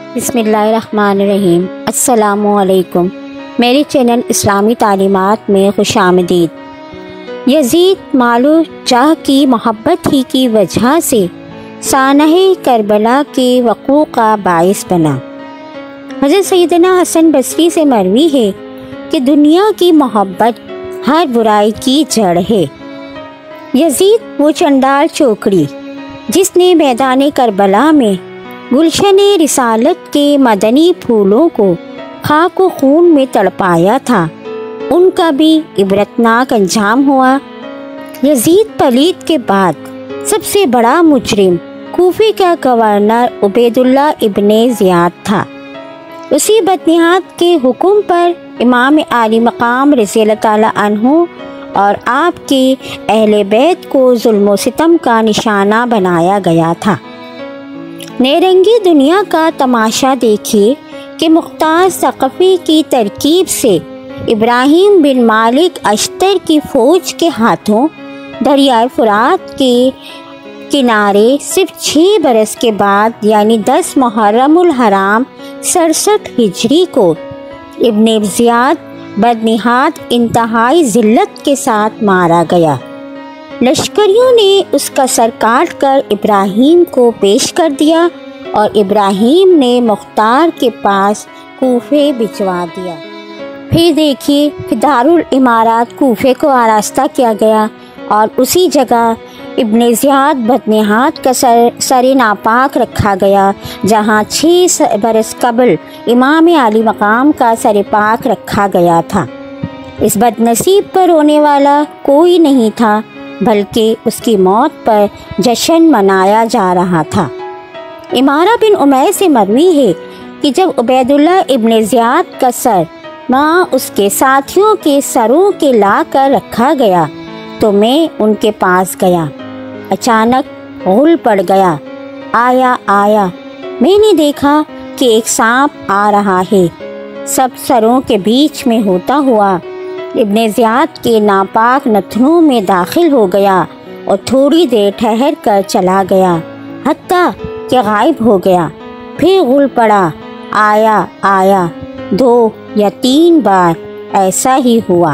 بسم اللہ الرحمن الرحیم۔ السلام علیکم۔ میرے چینل اسلامی تعلیمات میں خوش آمدید۔ یزید مال و جاہ کی محبت ہی کی وجہ سے سانحہ کربلا کے وقوع کا باعث بنا۔ حضرت سیدنا حسن بصری سے مروی ہے کہ دنیا کی محبت ہر برائی کی جڑ ہے۔ یزید وہ چنڈال چوکڑی جس نے میدان کربلا میں گلشن رسالت کے مدنی پھولوں کو خاک و خون میں تڑپایا تھا، ان کا بھی عبرتناک انجام ہوا۔ یزید پلید کے بعد سب سے بڑا مجرم کوفے کا گورنر عبید اللہ ابن زیاد تھا۔ اسی بدنہاد کے حکم پر امام عالی مقام رضی اللہ تعالیٰ عنہ اور آپ کے اہل بیت کو ظلم و ستم کا نشانہ بنایا گیا تھا۔ نیرنگی دنیا کا تماشا دیکھیے کہ مختار ثقفی کی ترکیب سے ابراہیم بن مالک اشتر کی فوج کے ہاتھوں دریائے فرات کے کنارے صرف 6 برس کے بعد یعنی 10 محرم الحرام 67 ہجری کو ابن زیاد بدنہاد انتہائی ذلت کے ساتھ مارا گیا۔ لشکریوں نے اس کا سر کاٹ کر ابراہیم کو پیش کر دیا اور ابراہیم نے مختار کے پاس کوفے بھجوا دیا۔ پھر دیکھیے کہ دارالامارات کوفے کو آراستہ کیا گیا اور اسی جگہ ابن زیاد بدنہاد کا سر ناپاک رکھا گیا، جہاں 6 برس قبل امام عالی مقام کا سر پاک رکھا گیا تھا۔ اس بد نصیب پر رونے والا کوئی نہیں تھا، بلکہ اس کی موت پر جشن منایا جا رہا تھا۔ امارہ بن امیہ سے مروی ہے کہ جب عبید اللہ ابن زیاد کا سر وہاں اس کے ساتھیوں کے سروں کے لا کر رکھا گیا تو میں ان کے پاس گیا۔ اچانک غل پڑ گیا۔ آیا میں نے دیکھا کہ ایک سانپ آ رہا ہے، سب سروں کے بیچ میں ہوتا ہوا ابن زیاد کے ناپاک نتنوں میں داخل ہو گیا اور تھوڑی دیر ٹھہر کر چلا گیا، حتیٰ کہ غائب ہو گیا۔ پھر غل پڑا، آیا 2 یا 3 بار ایسا ہی ہوا۔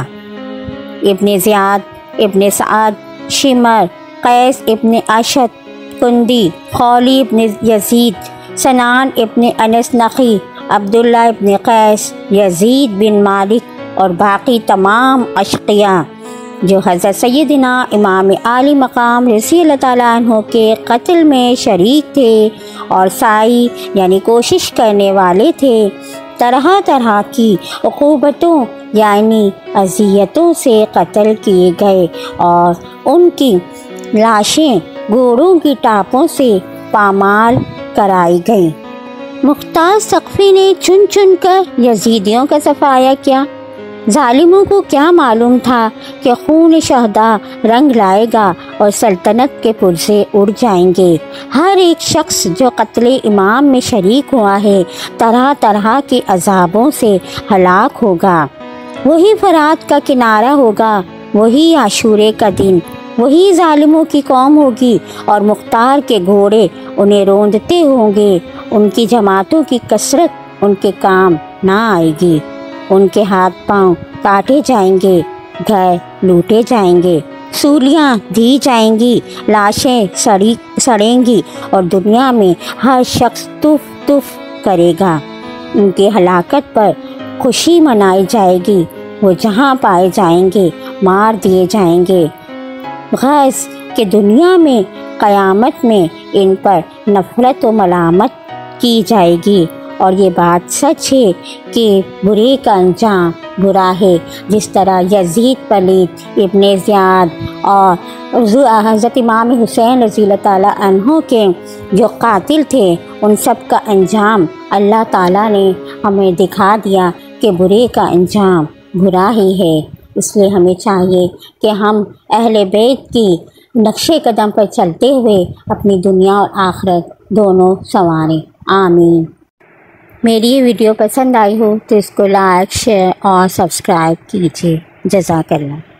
ابن زیاد، ابن سعد، شمر، قیس ابن اشد، کندی، خولی ابن یزید، سنان ابن انس نخی، عبداللہ ابن قیس، یزید بن مالک اور باقی تمام اشقیاء جو حضرت سیدنا امام عالی مقام رضی اللہ تعالیٰ عنہ کے قتل میں شریک تھے اور سعی یعنی کوشش کرنے والے تھے، طرح طرح کی عقوبتوں یعنی اذیتوں سے قتل کیے گئے اور ان کی لاشیں گھوڑوں کی ٹاپوں سے پامال کرائی گئیں۔ مختار ثقفی نے چن چن کر یزیدیوں کا صفایا کیا۔ ظالموں کو کیا معلوم تھا کہ خون شہداء رنگ لائے گا اور سلطنت کے پرزے اڑ جائیں گے۔ ہر ایک شخص جو قتل امام میں شریک ہوا ہے طرح طرح کے عذابوں سے ہلاک ہوگا۔ وہی فرات کا کنارہ ہوگا، وہی عاشورے کا دن، وہی ظالموں کی قوم ہوگی اور مختار کے گھوڑے انہیں روندتے ہوں گے۔ ان کی جماعتوں کی کثرت ان کے کام نہ آئے گی، ان کے ہاتھ پاؤں کاٹے جائیں گے، گھر لوٹے جائیں گے، سولیاں دی جائیں گی، لاشیں سڑیں گی اور دنیا میں ہر شخص تف تف کرے گا۔ ان کی ہلاکت پر خوشی منائی جائے گی، وہ جہاں پائے جائیں گے مار دیے جائیں گے۔ غرض کہ دنیا میں قیامت میں ان پر نفرت و ملامت کی جائے گی، اور یہ بات سچ ہے کہ برے کا انجام برا ہے۔ جس طرح یزید پلید، ابن زیاد اور حضرت امام حسین رضی اللہ تعالیٰ عنہ کے جو قاتل تھے، ان سب کا انجام اللہ تعالیٰ نے ہمیں دکھا دیا کہ برے کا انجام برا ہی ہے۔ اس لیے ہمیں چاہیے کہ ہم اہل بیت کی نقش قدم پر چلتے ہوئے اپنی دنیا اور آخرت دونوں سنواریں۔ آمین۔ میری یہ ویڈیو پسند آئی ہو تو اس کو لائک، شیئر اور سبسکرائب کیجیے۔ جزاک اللہ۔